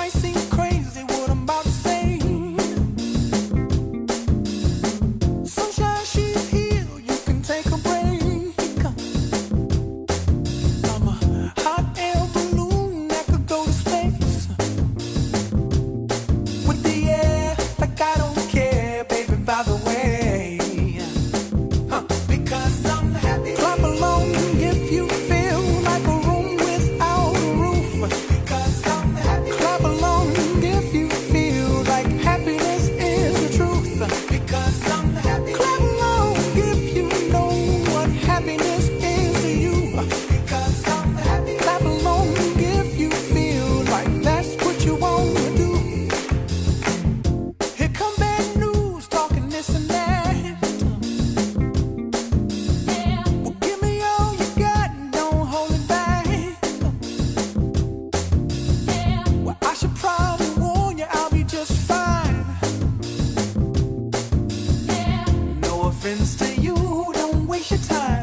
might seem crazy what I'm about to say. Sunshine, she's here, you can take a break. I'm a hot air balloon that could go to space. With the air, like I don't care, baby, by the way. Because I'm happy. Clap along if you feel like a room without a roof. Because I'm happy. Clap along if you feel like happiness is the truth. Because I'm happy. Clap along if you know what happiness is to you. Because I'm happy. Clap along if you feel like that's what you want to do. Here come bad news, talking this and that. Well, give me all you got and don't hold it back. Well, I should probably warn you, I'll be just fine. No offense to you, don't waste your time.